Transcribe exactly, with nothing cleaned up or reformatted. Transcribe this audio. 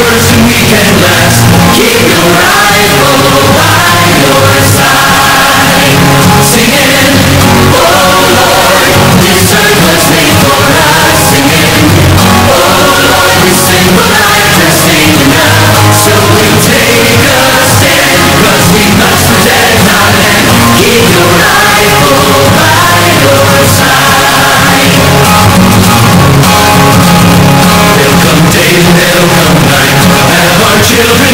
worse than we can last. Keep your rifle by your side, singing, oh Lord, this earth was made for us. Singing, oh Lord, this sinful life is seen enough. So we'll take a stand, cause we must protect our land. Keep your rifle by your side. There'll come day and there'll come night, have our children